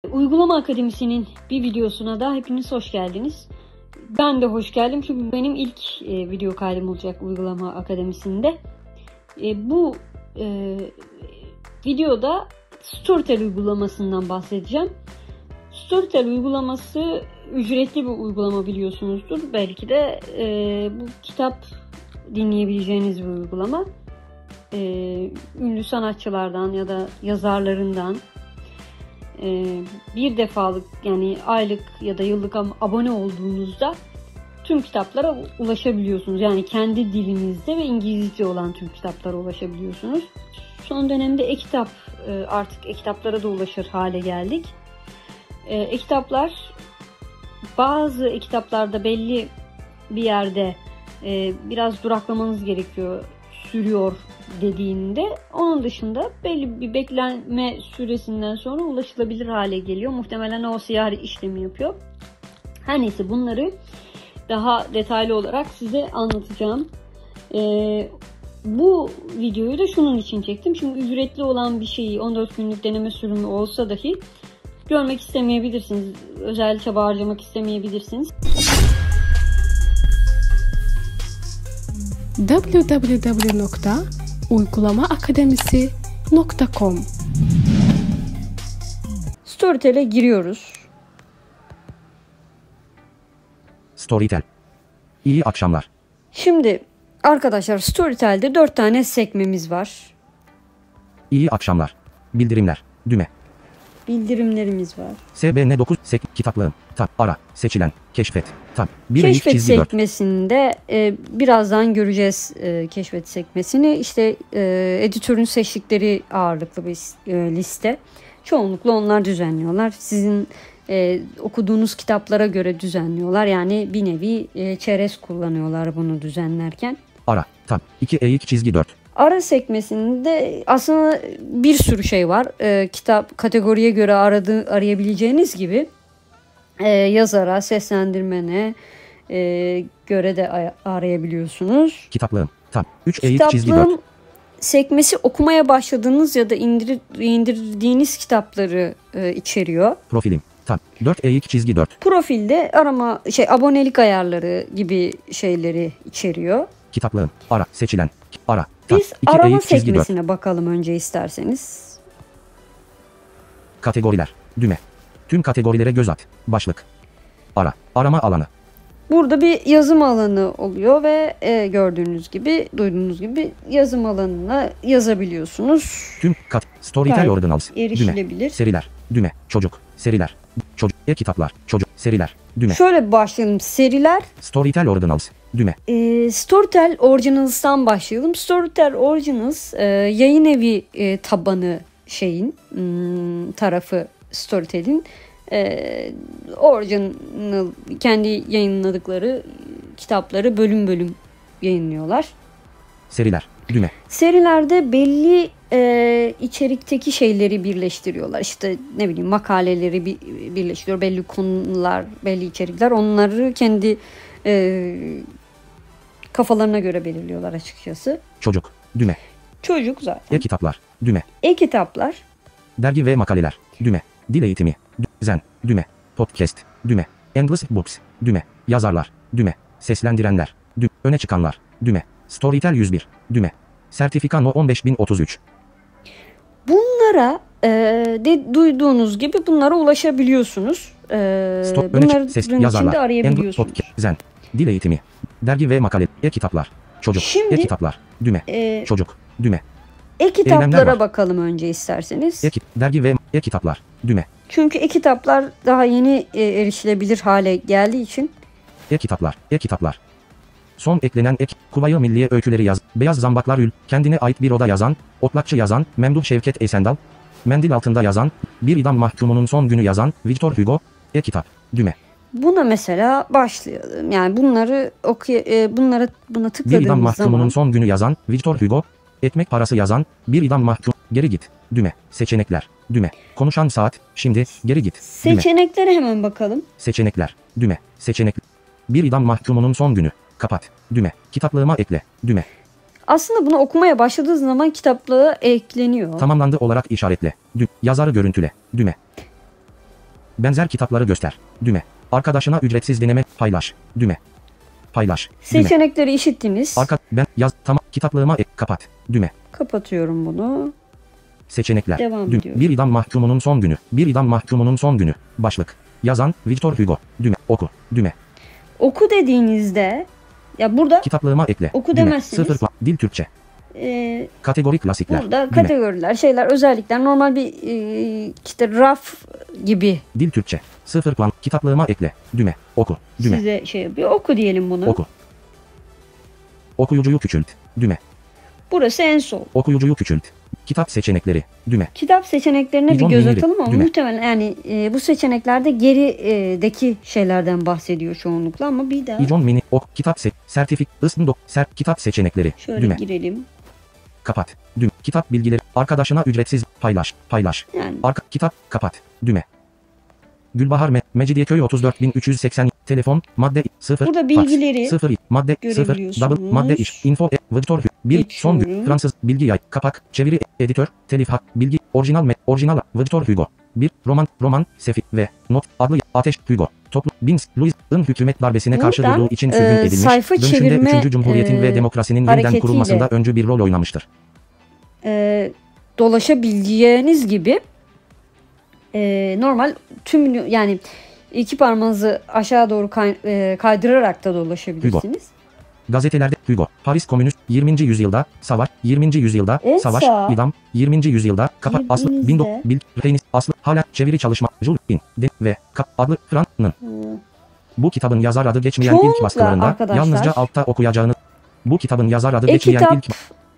Uygulama Akademisi'nin bir videosuna da hepiniz hoş geldiniz. Ben de hoş geldim çünkü benim ilk video kaydım olacak Uygulama Akademisi'nde. Bu videoda Storytel uygulamasından bahsedeceğim. Storytel uygulaması ücretli bir uygulama, biliyorsunuzdur. Belki de bu kitap dinleyebileceğiniz bir uygulama. Ünlü sanatçılardan ya da yazarlarından bir defalık, yani aylık ya da yıllık abone olduğunuzda tüm kitaplara ulaşabiliyorsunuz. Yani kendi dilinizde ve İngilizce olan tüm kitaplara ulaşabiliyorsunuz. Son dönemde e-kitap, artık e-kitaplara da ulaşır hale geldik. E-kitaplar, bazı e-kitaplarda belli bir yerde biraz duraklamanız gerekiyor, sürüyor dediğinde, onun dışında belli bir bekleme süresinden sonra ulaşılabilir hale geliyor. Muhtemelen OCR işlemi yapıyor. Her neyse, bunları daha detaylı olarak size anlatacağım. Bu videoyu da şunun için çektim. Şimdi ücretli olan bir şeyi 14 günlük deneme sürümü olsa dahi görmek istemeyebilirsiniz. Özel çaba harcamak istemeyebilirsiniz. www.uygulamaakademisi.com Storytel'e giriyoruz. Storytel. İyi akşamlar. Şimdi arkadaşlar, Storytel'de 4 tane sekmemiz var. İyi akşamlar. Bildirimler. Düğme. Bildirimlerimiz var. SBN 9 kitaplığım. Tab. Ara. Seçilen. Keşfet. Tab. Keşfet sekmesinde birazdan göreceğiz keşfet sekmesini. İşte editörün seçtikleri ağırlıklı bir liste. Çoğunlukla onlar düzenliyorlar. Sizin okuduğunuz kitaplara göre düzenliyorlar. Yani bir nevi çerez kullanıyorlar bunu düzenlerken. Ara. Tab. 2 Ara sekmesinde aslında bir sürü şey var. Kitap kategoriye göre arayabileceğiniz gibi yazara, seslendirmene göre de arayabiliyorsunuz. Kitaplığım. Tab. 3 Kitaplığım sekmesi okumaya başladığınız ya da indirdiğiniz kitapları içeriyor. Profilim. Tab. 4 Profilde arama, abonelik ayarları gibi şeyleri içeriyor. Kitaplığım. Ara. Seçilen. Ara. Tab. Biz arama sekmesine bakalım önce isterseniz. Kategoriler. Düğme. Tüm kategorilere göz at. Başlık. Ara. Arama alanı. Burada bir yazım alanı oluyor ve gördüğünüz gibi, duyduğunuz gibi yazım alanına yazabiliyorsunuz. Tüm Storytel Originals. Erişilebilir. Düğme. Seriler. Düğme. Çocuk. Seriler. Çocuk. E-kitaplar. Çocuk. Seriler. Düğme. Şöyle bir başlayalım. Seriler. Storytel Originals. Düğme. Storytel Originals'tan başlayalım. Storytel Originals yayın evi tabanı şeyin tarafı Storytel'in. Original kendi yayınladıkları kitapları bölüm bölüm yayınlıyorlar. Seriler. Düğme. Serilerde belli içerikteki şeyleri birleştiriyorlar. İşte ne bileyim, makaleleri birleştiriyor. Belli konular, belli içerikler. Onları kendi kafalarına göre belirliyorlar açıkçası. Çocuk. Düğme. Çocuk zaten. E-kitaplar. Düğme. E-kitaplar. Dergi ve makaleler. Düğme. Dil eğitimi. Zen. Düğme. Podcast. Düğme. Endless Books. Düğme. Yazarlar. Düğme. Seslendirenler. Düğme. Öne çıkanlar. Düğme. Storytel 101. Düğme. Sertifika No 15033. Bunlara duyduğunuz gibi bunlara ulaşabiliyorsunuz. Bunların içinde arayabiliyorsunuz. Podcast. Zen. Dil eğitimi. Dergi ve makale. E-kitaplar. Çocuk. E-kitaplar. Düğme. Çocuk. Düğme. E-kitaplara bakalım önce isterseniz. Dergi ve e-kitaplar. Düğme. Çünkü e-kitaplar daha yeni erişilebilir hale geldiği için. E-kitaplar. E-kitaplar. Son eklenen Kuvayi Milliye öyküleri yaz. Beyaz Zambaklar Ül. Kendine ait bir oda yazan. Otlakçı yazan. Memduh Şevket Esendal. Mendil altında yazan. Bir idam mahkumunun son günü yazan. Victor Hugo. E-kitap. Düğme. Buna mesela başlayalım. Yani bunları buna tıkladığımız bir idam mahkumunun zaman. Son günü yazan. Victor Hugo. Ekmek parası yazan. Bir idam mahkum. Geri git. Düğme. Seçenekler. Düğme. Konuşan saat. Şimdi geri git. Düğme. Seçeneklere hemen bakalım. Seçenekler. Düğme. Seçenek. Bir idam mahkumunun son günü. Kapat. Düğme. Kitaplığıma ekle. Düğme. Aslında bunu okumaya başladığınız zaman kitaplığa ekleniyor. Tamamlandı olarak işaretle. Yazarı görüntüle. Düğme. Benzer kitapları göster. Düğme. Arkadaşına ücretsiz deneme paylaş. Düğme. Paylaş. Düğme. Seçenekleri işittiniz. Ben yaz tamam kitaplığıma kapat. Düğme. Kapatıyorum bunu. Seçenekler. Devam Düğme. ediyoruz. Bir idam mahkumunun son günü. Bir idam mahkumunun son günü. Başlık. Yazan Victor Hugo. Düğme. Oku. Düğme. Oku dediğinizde ya burada Kitaplığıma ekle. Oku Düğme. demezsiniz. 0 dil Türkçe. Kategori klasikler. burada Düğme. kategoriler, şeyler, özellikler normal bir işte raf gibi Dil Türkçe. 0 puan. Kitaplığıma ekle. Düğme. Oku. Düğme. size şey yapıyor. Oku diyelim bunu. Oku. Okuyucuyu küçült. Düğme. Burası en sol. Okuyucuyu küçült. Kitap seçenekleri. Düğme. Kitap seçeneklerine bir İzon göz Münir'i, atalım ama düğme. muhtemelen yani bu seçeneklerde gerideki şeylerden bahsediyor çoğunlukla ama bir daha İjon mini ok kitap sertifik ısmdok kitap seçenekleri. şöyle Düğme. girelim. Kapat. Düğme. Kitap bilgileri arkadaşına ücretsiz paylaş. Paylaş. Yani Kitap kapat. Düğme. Gülbahar Mecidiyeköy 34380 telefon madde 0 burada bilgileri 0 madde 0 görebiliyorsunuz. double madde iş info Victor 1 son gün Geçiyorum. Fransız bilgi yay kapak çeviri editör telif hak bilgi orijinal Victor Hugo 1 roman Sefi ve not adlı Ateş Hugo toplu Bins Louis'ın hükümet darbesine karşı Buradan, durduğu için sürgün edilmiş. sayfa Dönüşümde çevirme, 3. Cumhuriyet'in ve demokrasinin yeniden hareketiyle kurulmasında öncü bir rol oynamıştır. Dolaşabileceğiniz gibi normal tüm yani iki parmağınızı aşağı doğru kaydırarak da dolaşabilirsiniz. Gazetelerde Hugo, Paris Komünist 20. yüzyılda, savaş, 20. yüzyılda, savaş, Elsa, idam, 20. yüzyılda, kapak, aslı, girdiğinizde- Bindo, Bil, Reynis, aslı, hala, çeviri çalışma, Jules, In, De, ve, Kap, adlı, Fran'ın. Bu kitabın yazar adı geçmeyen ilk Çoğunlukla baskılarında, arkadaşlar, yalnızca altta okuyacağınız, bu kitabın yazar adı geçmeyen e-kitap ilk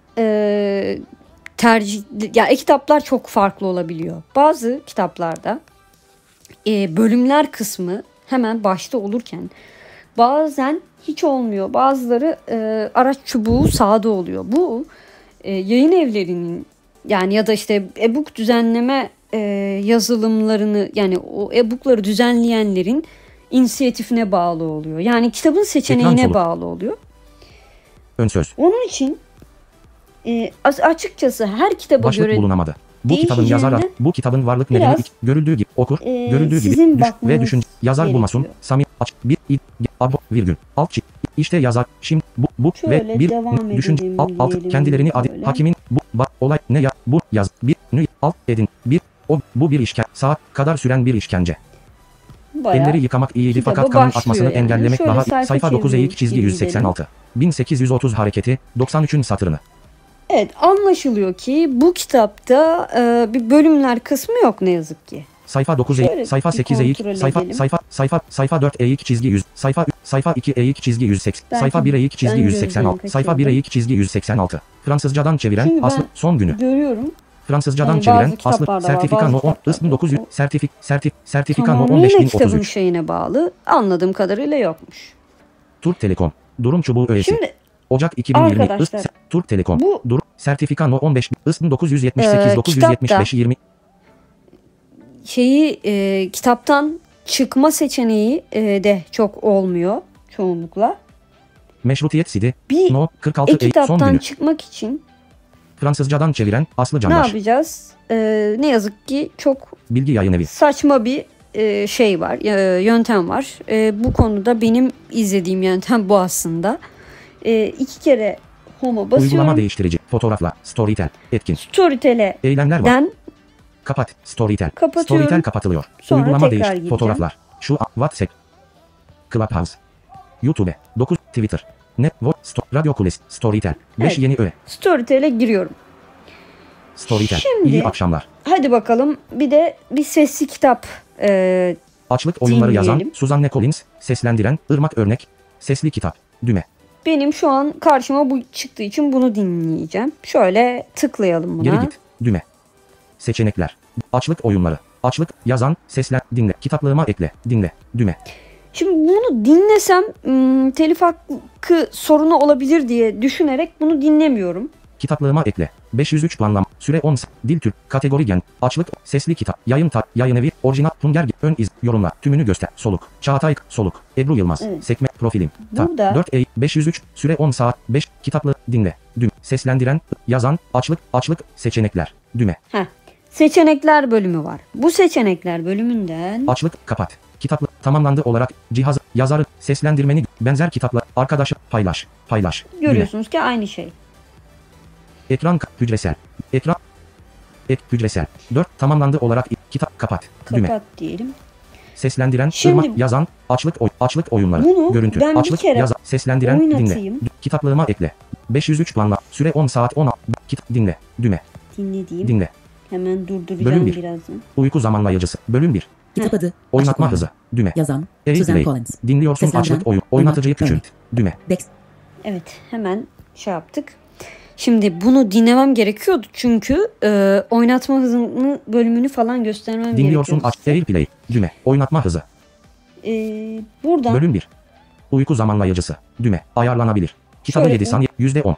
tercih ya e-kitaplar çok farklı olabiliyor. Bazı kitaplarda bölümler kısmı hemen başta olurken bazen hiç olmuyor. Bazıları araç çubuğu sağda oluyor. Bu yayın evlerinin yani ya da işte e-book düzenleme yazılımlarını yani o e-bookları düzenleyenlerin inisiyatifine bağlı oluyor. Yani kitabın seçeneğine solu. bağlı oluyor. ön söz, Onun için açıkçası her kitaba başlık göre bulunamadı. Bu kitabın yazar adı, değişeceğinden bu kitabın varlık biraz, nedeni görüldüğü gibi okur, görüldüğü gibi sizin düş ve bakmanız düşün, yazar gerekiyor. bulmasın, Sami, aç, bir, abo, virgül, alt, işte yazar, şimdi, bu Şöyle ve bir, devam düşün, edelim, alt, diyelim kendilerini adı, böyle. hakimin, bu, olay, ne ya, bu, yaz, bir, nü, alt, edin, bir, bu bir işkence, saat kadar süren bir işkence. bayağı Elleri yıkamak iyiydi kitaba fakat kanın başlıyor akmasını yani. engellemek Şöyle daha sayfa sayfa 9 çevirmek eğik çizgi gibi 186. 1830 hareketi, 93'ün satırını. Evet, anlaşılıyor ki bu kitapta bir bölümler kısmı yok ne yazık ki. Sayfa 9 Şöyle eğik, sayfa bir 8 eğik, kontrol sayfa, edelim. sayfa 4 eğik çizgi 100, sayfa 2 eğik çizgi 180, Belki sayfa 1 eğik çizgi ben 186, gözden sayfa 1 kaçırdım. eğik çizgi 186. Fransızcadan çeviren Şimdi ben aslı son günü. Görüyorum. Fransızcadan Yani çeviren bazı aslı kitaplarda var, sertifika bazı no 10 kitaplarda ısmı 900 yok. sertifika no Tamam, yine kitabın 15033. şeyine bağlı. Anladığım kadarıyla yokmuş. Türk Telekom. Durum çubuğu öğesi. Şimdi Ocak 2020 arkadaşlar, Türk Telekom. bu Durum sertifika no 15 ısmı 978 975 20 kitaptan çıkma seçeneği de çok olmuyor çoğunlukla. meşrutiyet sidi Bir no 46 son kitaptan günü. çıkmak için Fransızcadan çeviren Aslı ne Candaş. yapacağız? Ne yazık ki çok Bilgi Yayınevi. saçma bir şey var, yöntem var. Bu konuda benim izlediğim yöntem bu aslında. 2 kere home'a Uygulama basıyorum. değiştirici. Fotoğrafla. Storytel. Etkin. Storytel'e Eylemler var. den Kapat. Storytel. kapatıyorum. Storytel kapatılıyor. Sonra Uygulama tekrar değiş. gireceğim. Fotoğraflar. Şu an WhatsApp. Clubhouse. YouTube. 9. Twitter. Radyo Kulesi. Storytel. 5 Evet. yeni öğe. Storytel'e giriyorum. Storytel. Şimdi- İyi akşamlar. Hadi bakalım bir de bir sesli kitap Açlık oyunları yazan Dinleyelim. Suzanne Collins. Seslendiren Irmak Örnek. Sesli kitap. Düğme. benim şu an karşıma bu çıktığı için bunu dinleyeceğim. Şöyle tıklayalım buna. Geri git. Düğme. Seçenekler. Açlık oyunları. Açlık yazan seslen dinle. Kitaplığıma ekle. Dinle. Düğme. Şimdi bunu dinlesem telif hakkı sorunu olabilir diye düşünerek bunu dinlemiyorum. Kitaplığıma ekle. 503 puanlam. Süre 10. Dil Türk. Kategori gen. Açlık. Sesli kitap. Yayınevi. Orijinal. Hunger. Ön iz. Yorumla. Tümünü göster. Soluk. Çağatay. Soluk. Ebru Yılmaz. Evet. Sekme. Profilim. Burada- 4 503. Süre 10 saat. 5. Kitaplı. Dinle. Düğme. Seslendiren. Yazan. Açlık. Seçenekler. Düğme. seçenekler bölümü var. Bu seçenekler bölümünden Açlık, kapat. Kitaplı, tamamlandı olarak, cihaz, yazarı, seslendirmeni, benzer kitaplar, arkadaşı, paylaş, paylaş. Düğme. görüyorsunuz ki aynı şey. Ekran, hücresel. Ekran, hücresel. 4, tamamlandı olarak, kitap, kapat. Düğme. Kapat diyelim. Seslendiren, Şimdi- ırmak, yazan, açlık oyunları, Bunu görüntü, ben bir açlık, kere yazan, seslendiren, oynatayım. dinle. Kitaplığıma ekle. 503 planla, süre 10 saat 10, dinle, düğme, Dinlediğim. dinle. Hemen durduracağım Bölüm bir. birazdan. Uyku zamanlayıcısı, bölüm 1. Kitap adı. Oynatma Açık hızı, düğme. Yazan. Airplay. Susan Collins. Dinliyorsun Seslendiren, açlık oyun, oynatıcıyı oynak, küçült, düğme. Dex. Evet, hemen şey yaptık. Şimdi bunu dinlemem gerekiyordu çünkü oynatma hızını bölümünü falan göstermem Dinliyorsun gerekiyordu. Airplay, düğme. Oynatma hızı, Buradan bölüm 1. Uyku zamanlayıcısı, düğme. Ayarlanabilir. Kitabı Şöyle 7 bir- saniye, %10.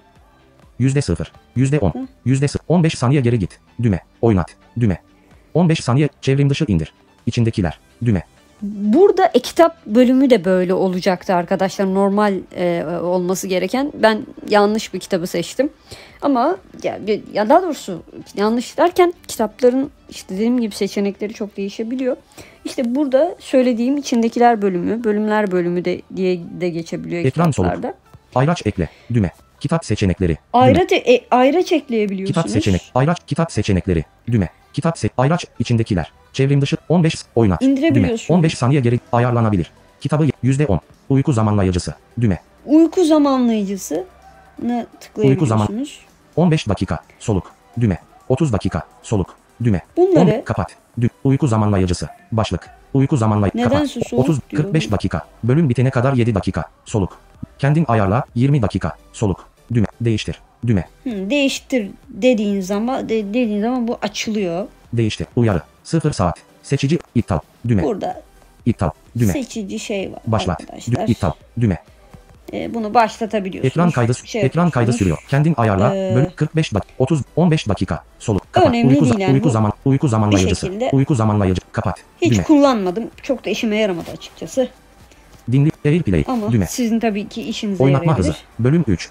%0, %10, Hı. %0, 15 saniye geri git, düğme. Oynat, düğme. 15 saniye çevrim dışı indir. İçindekiler, düğme. burada kitap bölümü de böyle olacaktı arkadaşlar. Normal olması gereken. Ben yanlış bir kitabı seçtim. Ama ya daha doğrusu yanlış derken kitapların işte dediğim gibi seçenekleri çok değişebiliyor. İşte burada söylediğim içindekiler bölümü, bölümler bölümü de diye de geçebiliyor Ekran soluk. kitaplarda. Ayraç ekle, düğme. Kitap seçenekleri, düğme. Ayraç ekleyebiliyorsunuz. Kitap seçenek, ayraç, kitap seçenekleri, düğme. Ayraç, içindekiler. Çevrim dışı, 15, oynat. İndirebiliyorsunuz. Düğme. 15 saniye geri, ayarlanabilir. Kitabı, %10. Uyku zamanlayıcısı, düğme. Uyku zamanlayıcısına tıklayabiliyorsunuz. 15 dakika, soluk, düğme. 30 dakika, soluk, düğme. Bunları Kapat, uyku zamanlayıcısı, başlık. Uyku zamanlayıcısı, kapat. Nedense soluk 30, diyor. 45 dakika, bölüm bitene kadar 7 dakika, soluk. Kendin ayarla, 20 dakika, soluk, düğme. Değiştir, düğme. değiştir dediğin zaman bu açılıyor. Değiştir, uyarı, 0 saat, seçici, iptal, düğme. Burada İptal, düğme. seçici şey var Başlat, arkadaşlar. iptal, düğme. Bunu başlatabiliyorsunuz. Ekran kaydı, Şey ekran kaydı yapıyorsunuz. sürüyor. Kendin ayarla, Ee, bölüm 45 dakika, 30, 15 dakika, soluk, kapat. Önemli Uyku, değil yani, uyku bu zaman, uyku zamanlayıcısı, şekilde- uyku zamanlayıcı, kapat, Hiç düğme. kullanmadım. Çok da işime yaramadı açıkçası. Dinli, Airplay, Ama düğme. sizin tabii ki işinize Oynatma yarayabilir. hızı, bölüm 3.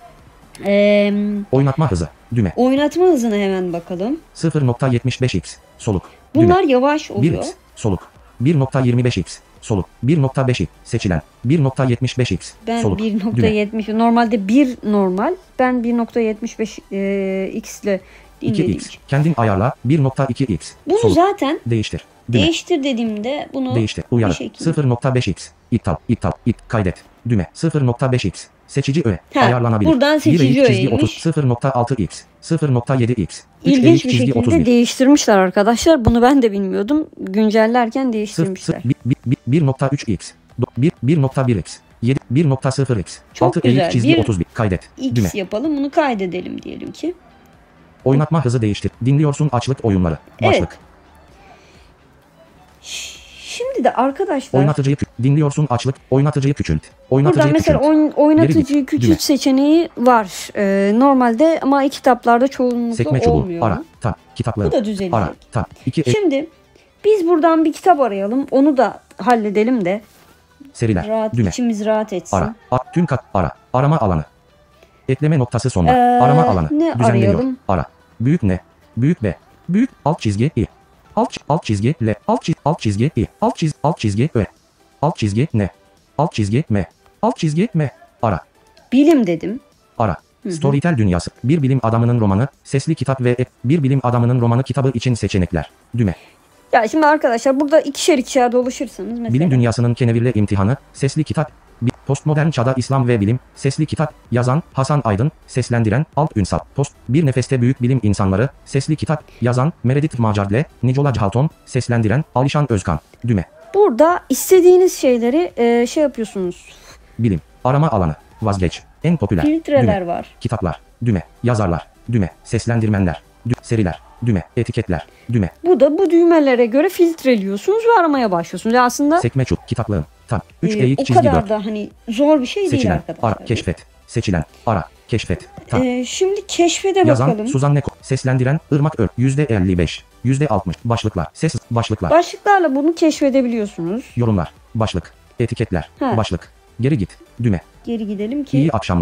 Ee, Oynatma hızı, düğme. oynatma hızına hemen bakalım. 0.75x, soluk, düğme. Bunlar yavaş oluyor. 1x, soluk. 1.25x, soluk. 1.5x, seçilen. 1.75x, Ben soluk, düğme. 1.70 normalde 1 normal. Ben 1.75 x ile dinlediğim 2x, için. kendin ayarla. 1.2x, Bunu soluk. zaten Değiştir, düğme. değiştir dediğimde bunu Değiştir, bir uyarı. şekilde 0.5x, iptal, kaydet, düğme. 0.5x, seçici öğe, Ha, ayarlanabilir. buradan seçici 1 çizgi 30, öğeymiş. 0.6x, 0.7x, 3 İlginç bir çizgi şekilde 31. değiştirmişler arkadaşlar. Bunu ben de bilmiyordum. Güncellerken değiştirmişler. 1.3x, 1.1x, 1.0x, Çok 6 güzel. çizgi Bir 31, kaydet, düğme. X yapalım, bunu kaydedelim diyelim ki. Oynatma hızı değiştir. Dinliyorsun açlık oyunları. Başlık. Evet. Şimdi de arkadaşlar Oynatıcıyı dinliyorsun açlık. Oynatıcıyı küçült. Oynatıcıyı buradan mesela küçült. oynatıcıyı Geri git, küçült düğme. seçeneği var. Normalde ama kitaplarda çoğunlukla Sekme çubuğu. olmuyor. Ara. Tab. Kitapları. Bu da düzelecek. Ara. Tab. 2 Şimdi biz buradan bir kitap arayalım. Onu da halledelim de seriler. rahat, Düğme. içimiz rahat etsin. Ara. Tüm kat. Ara. Arama alanı. Ekleme noktası sonuna. Ee, Arama alanı. ne Düzenleniyor. arayalım? Ara. Büyük ne? Büyük B. Büyük alt çizgi I. Alt çizgi L. Alt çizgi I. Alt çizgi Ö. Alt çizgi N. Alt çizgi M. Alt çizgi M. Ara. Bilim dedim. Ara. Hı hı. Storytel dünyası. Bir bilim adamının romanı, sesli kitap ve bir bilim adamının romanı kitabı için seçenekler. Düğme. Ya şimdi arkadaşlar burada ikişer dolaşırsanız mesela. Bilim dünyasının kenevirle imtihanı, sesli kitap, postmodern çağda İslam ve bilim, sesli kitap, yazan, Hasan Aydın, seslendiren, Alp Ünsal, bir nefeste büyük bilim insanları, sesli kitap, yazan, Meredith Macardle, Nicola Halton, seslendiren, Alişan Özkan, düğme, Burada istediğiniz şeyleri şey yapıyorsunuz. bilim, arama alanı, vazgeç, en popüler, Filtreler düğme, var. kitaplar, düğme, yazarlar, düğme, seslendirmenler, seriler, düğme, etiketler, düğme, Bu düğmelere göre filtreliyorsunuz ve aramaya başlıyorsunuz. Yani aslında sekme çuk, kitaplığım, tab, 3 o eğik çizgi kadar 4, da hani zor bir şey değil seçilen, arkadaşlar. ara, keşfet, seçilen, ara, keşfet, tab. Şimdi keşfede Yazan bakalım. Suzan Neko. Seslendiren Irmak Ör. %55. %60. Başlıklar. Ses. Başlıklar. Başlıklarla bunu keşfedebiliyorsunuz. Yorumlar. Başlık. Etiketler. Ha. Başlık. Geri git. Düğme. Geri gidelim ki İyi akşamlar.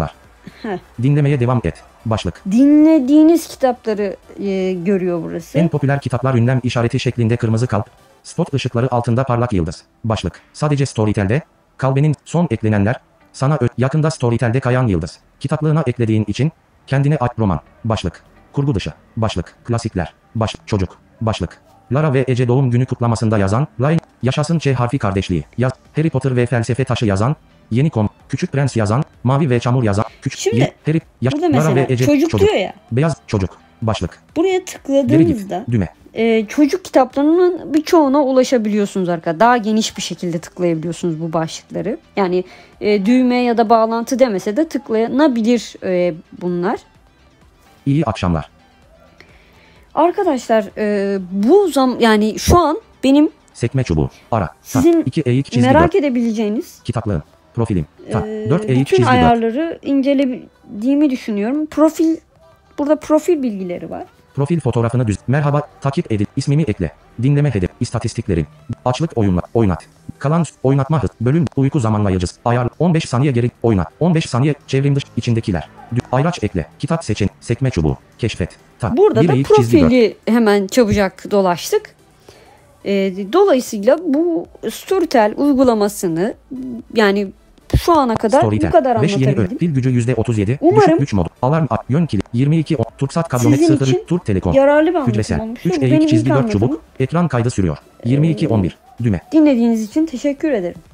Heh. Dinlemeye devam et. Başlık. Dinlediğiniz kitapları görüyor burası. En popüler kitaplar ünlem işareti şeklinde kırmızı kalp. Spot ışıkları altında parlak yıldız. Başlık. Sadece Storytel'de. Kalbenin son eklenenler. Sana yakında Storytel'de kayan yıldız. Kitaplığına eklediğin için. Kendine ait roman. Başlık. Kurgu dışı. Başlık. Klasikler. Başlık. Çocuk. Başlık. Lara ve Ece doğum günü kutlamasında yazan. Line. Yaşasın Ç harfi kardeşliği. Harry Potter ve felsefe taşı yazan. Yeni Kom. Küçük Prens yazan. Mavi ve Çamur yazan. Şimdi Harry. burada mesela Lara ve Ece çocuk diyor ya. Beyaz çocuk. Başlık. Buraya Geri tıkladığınızda git. Düğme. çocuk kitaplarının birçoğuna ulaşabiliyorsunuz arkadaşlar. Daha geniş bir şekilde tıklayabiliyorsunuz bu başlıkları. Yani düğme ya da bağlantı demese de tıklanabilir bunlar. İyi akşamlar. Arkadaşlar yani şu an benim Sekme çubuğu. Ara. sizin 2 eğik çizgi merak 4. edebileceğiniz Kitaplığım. Profilim. 4 eğik bütün çizgi 4. ayarları incelediğimi düşünüyorum. Burada profil bilgileri var. Profil fotoğrafını düz. Merhaba. Takip edil. İsmimi ekle. Dinleme hedef. İstatistiklerin. Açlık oyunla. Oynat. Kalan oynatma hız. Bölüm uyku zamanlayıcısı. Ayar 15 saniye geri oynat. 15 saniye çevrim dışı içindekiler. Ayraç ekle. Kitap seçin. Sekme çubuğu. Keşfet. Burada Bir da eğik çizgi 4. profili hemen çabucak dolaştık. Dolayısıyla bu Storytel uygulamasını yani şu ana kadar Storytel. bu kadar 5 yeni anlatabildim. pil gücü %37. Umarım Düşük 3 mod. Alarm yön kilit. 22 Turksat kablonet sizin 0 için Türk Telekom. yararlı bir anlatım Hücresel. olmuştur. 3 Bu benim eğik ilk çizgi 4 anlatımım. çubuk. Ekran kaydı sürüyor. 22 11. Düğme. Dinlediğiniz için teşekkür ederim.